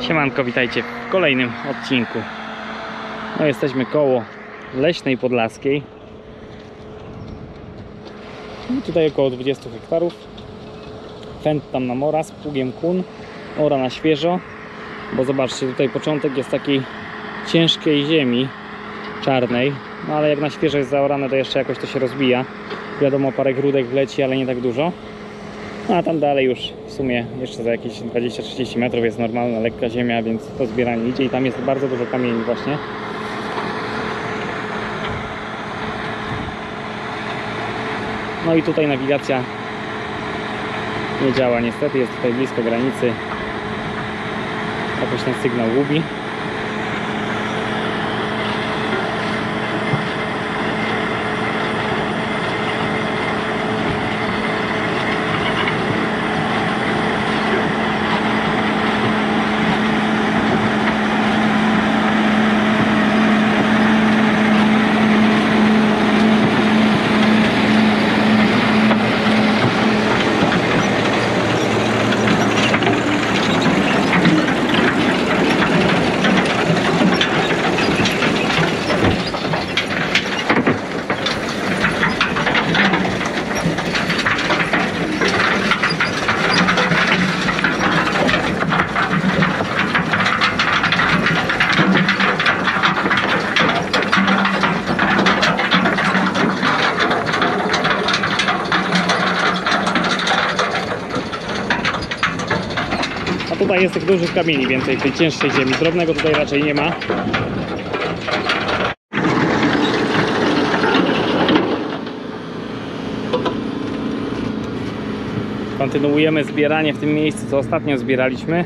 Siemanko, witajcie w kolejnym odcinku. No, jesteśmy koło Leśnej Podlaskiej. I tutaj około 20 hektarów. Fęd tam na mora z pługiem kun. Ora na świeżo. Bo zobaczcie, tutaj początek jest takiej ciężkiej ziemi czarnej. No ale jak na świeżo jest zaorane, to jeszcze jakoś to się rozbija. Wiadomo, parę grudek wleci, ale nie tak dużo. No a tam dalej już w sumie jeszcze za jakieś 20-30 metrów jest normalna, lekka ziemia, więc to zbieranie idzie i tam jest bardzo dużo kamieni właśnie. No i tutaj nawigacja nie działa niestety, jest tutaj blisko granicy. Jakoś ten sygnał gubi. Tutaj jest tych dużych kamieni więcej, tej cięższej ziemi. Drobnego tutaj raczej nie ma. Kontynuujemy zbieranie w tym miejscu, co ostatnio zbieraliśmy.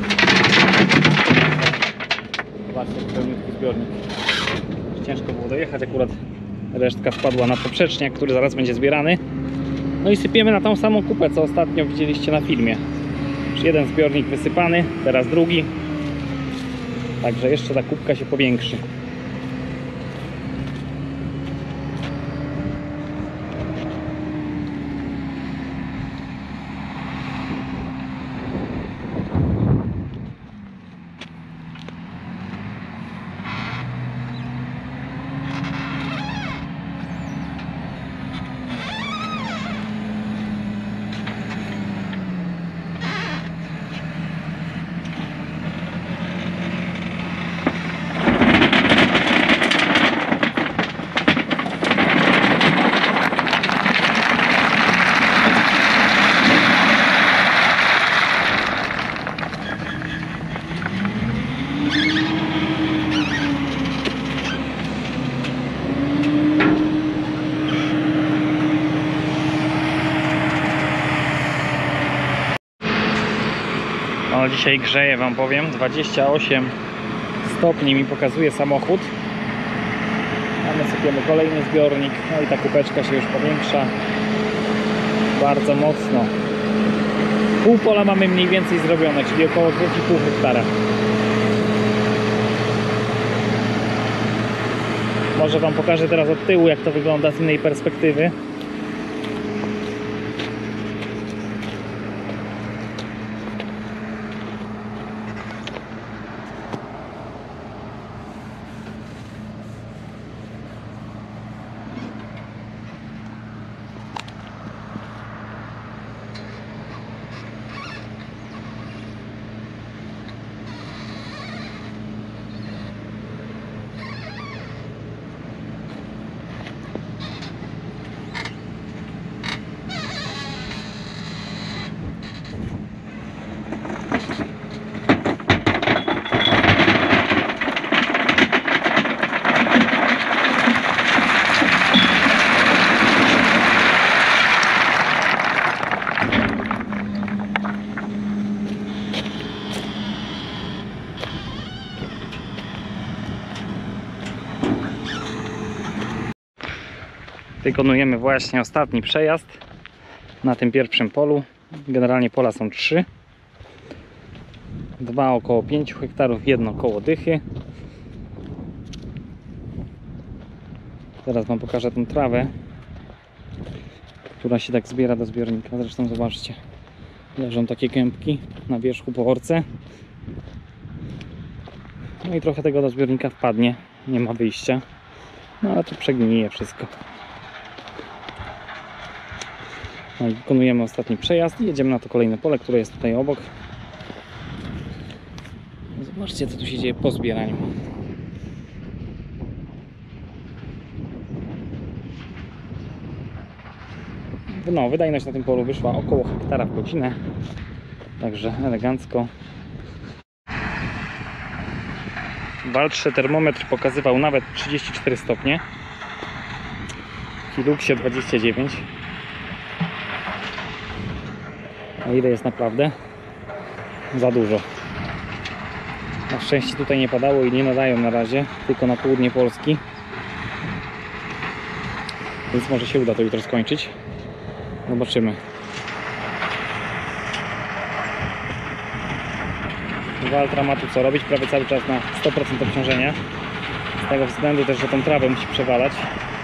Zobaczcie, jak pełniutki zbiornik. Ciężko było dojechać, akurat resztka spadła na poprzeczniak, który zaraz będzie zbierany. No i sypiemy na tą samą kupę, co ostatnio widzieliście na filmie. Jeden zbiornik wysypany, teraz drugi. Także jeszcze ta kubka się powiększy. No, dzisiaj grzeje, wam powiem, 28 stopni mi pokazuje samochód. A my sypiemy kolejny zbiornik, no i ta kubeczka się już powiększa bardzo mocno. Pół pola mamy mniej więcej zrobione, czyli około 2,5 hektara. Może wam pokażę teraz od tyłu, jak to wygląda z innej perspektywy. Wykonujemy właśnie ostatni przejazd na tym pierwszym polu. Generalnie pola są 3. 2 około 5 hektarów, 1 koło dychy. Teraz wam pokażę tą trawę, która się tak zbiera do zbiornika. Zresztą zobaczcie, leżą takie kępki na wierzchu po orce. No i trochę tego do zbiornika wpadnie, nie ma wyjścia. No ale to przegnije wszystko. No i wykonujemy ostatni przejazd i jedziemy na to kolejne pole, które jest tutaj obok. Zobaczcie, co tu się dzieje po zbieraniu. No, wydajność na tym polu wyszła około hektara w godzinę. Także elegancko. W Waltrze termometr pokazywał nawet 34 stopnie. W Hiluxie 29. A ile jest naprawdę? Za dużo. Na szczęście tutaj nie padało i nie nadają na razie, tylko na południe Polski. Więc może się uda to jutro skończyć. Zobaczymy. Waltra ma tu co robić, prawie cały czas na 100% obciążenia. Z tego względu też, że tą trawę musi przewalać.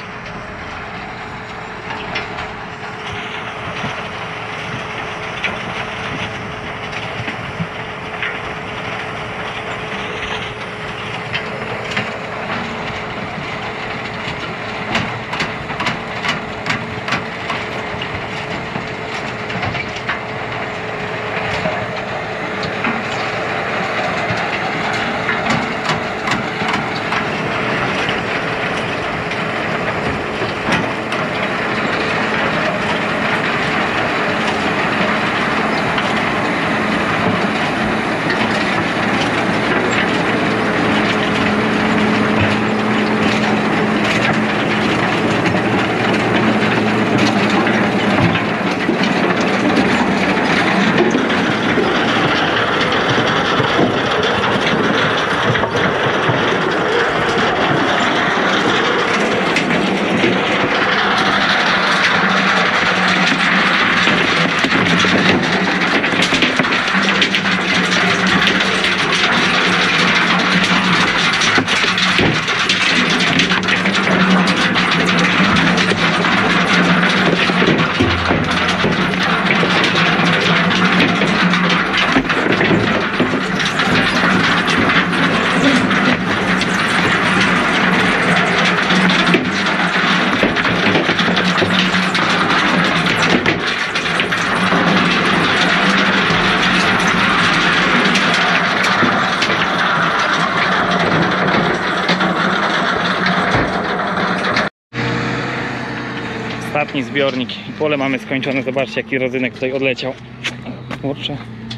Ostatni zbiornik i pole mamy skończone. Zobaczcie, jaki rodzynek tutaj odleciał. Kurczę.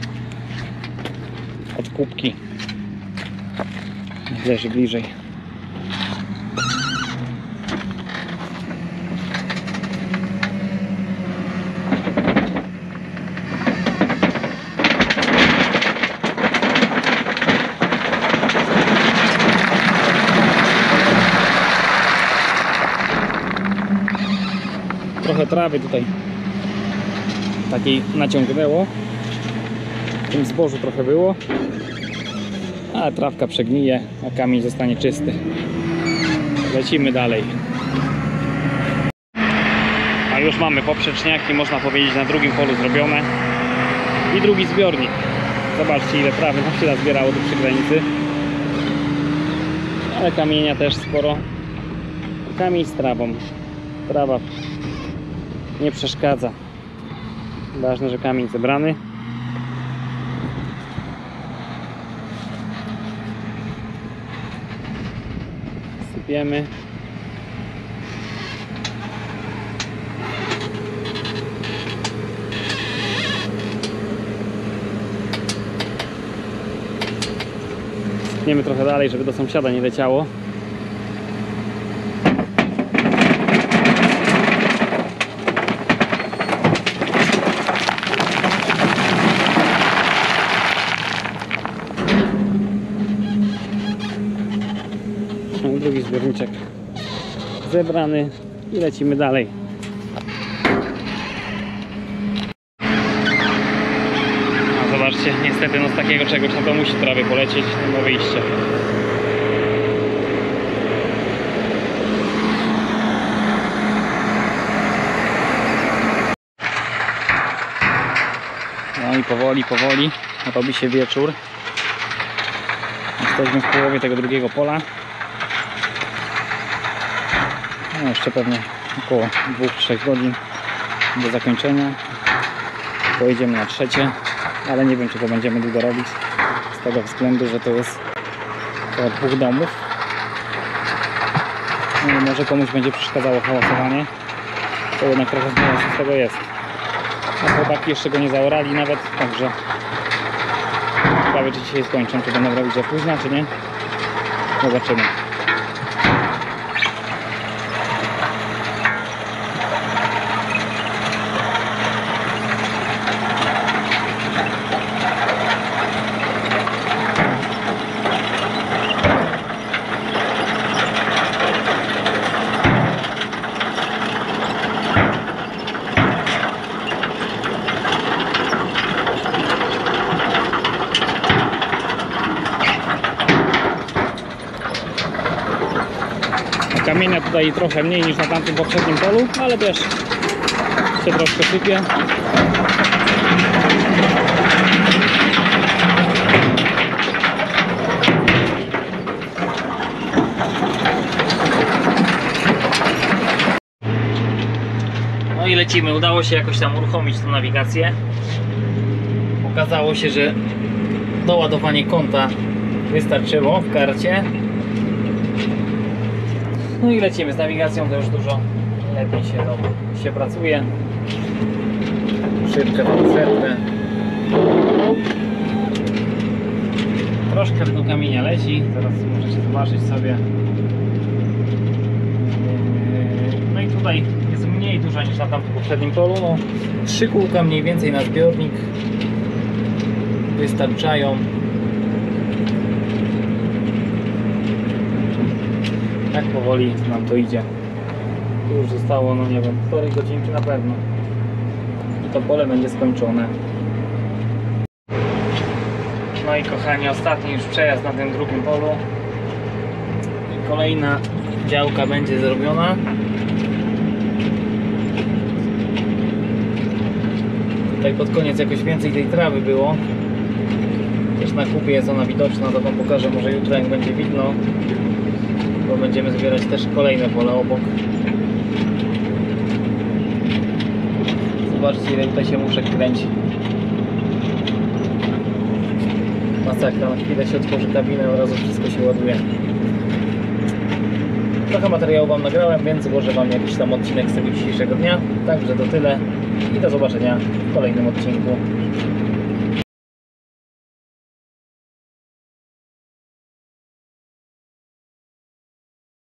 Od kubki. Leży bliżej. Trochę trawy tutaj takiej naciągnęło. W tym zbożu trochę było, ale trawka przegnije, a kamień zostanie czysty. Lecimy dalej. A już mamy poprzeczniaki, można powiedzieć, na drugim polu zrobione. I drugi zbiornik. Zobaczcie, ile trawy nam się nazbierało tu przy granicy. Ale kamienia też sporo. Kamień z trawą. Trawa nie przeszkadza. Ważne, że kamień zebrany. Sypiemy. Sypiemy trochę dalej, żeby do sąsiada nie leciało. Drugi zbiorniczek zebrany i lecimy dalej. No, zobaczcie, niestety no z takiego czegoś no to musi trawy polecieć, nie ma wyjścia. No i powoli robi się wieczór. Jesteśmy w połowie tego drugiego pola. No jeszcze pewnie około 2-3 godzin do zakończenia. Pojedziemy na trzecie, ale nie wiem, czy to będziemy długo robić, z tego względu, że to jest około 2 domów. No, może komuś będzie przeszkadzało hałasowanie, to jednak trochę z tego jest. A chłopaki jeszcze go nie zaorali nawet, także ciekawe, czy dzisiaj skończą, czy będą robić za późno, czy nie. Zobaczymy. Kamienia tutaj trochę mniej niż na tamtym poprzednim polu, ale też się troszkę sypie. No i lecimy. Udało się jakoś tam uruchomić tą nawigację. Okazało się, że doładowanie konta wystarczyło w karcie. No i lecimy z nawigacją, to już dużo lepiej się pracuje. Szybkę wam przerwę. Troszkę tego kamienia leci, zaraz możecie zobaczyć sobie. No i tutaj jest mniej duża niż na tamtym poprzednim polu. No, 3 kółka mniej więcej na zbiornik wystarczają. Tak powoli nam to idzie. Tu już zostało, no nie wiem, 4 godzinki na pewno. I to pole będzie skończone. No i kochani, ostatni już przejazd na tym drugim polu. I kolejna działka będzie zrobiona. Tutaj pod koniec jakoś więcej tej trawy było. Też na kupie jest ona widoczna, to wam pokażę może jutro, jak będzie widno. Bo będziemy zbierać też kolejne pole obok. Zobaczcie, ile tutaj się muszę kręcić. Masakra, na chwilę się otworzy kabinę, od razu wszystko się ładuje. Trochę materiału wam nagrałem, więc złożę wam jakiś tam odcinek z tego dzisiejszego dnia. Także to tyle i do zobaczenia w kolejnym odcinku.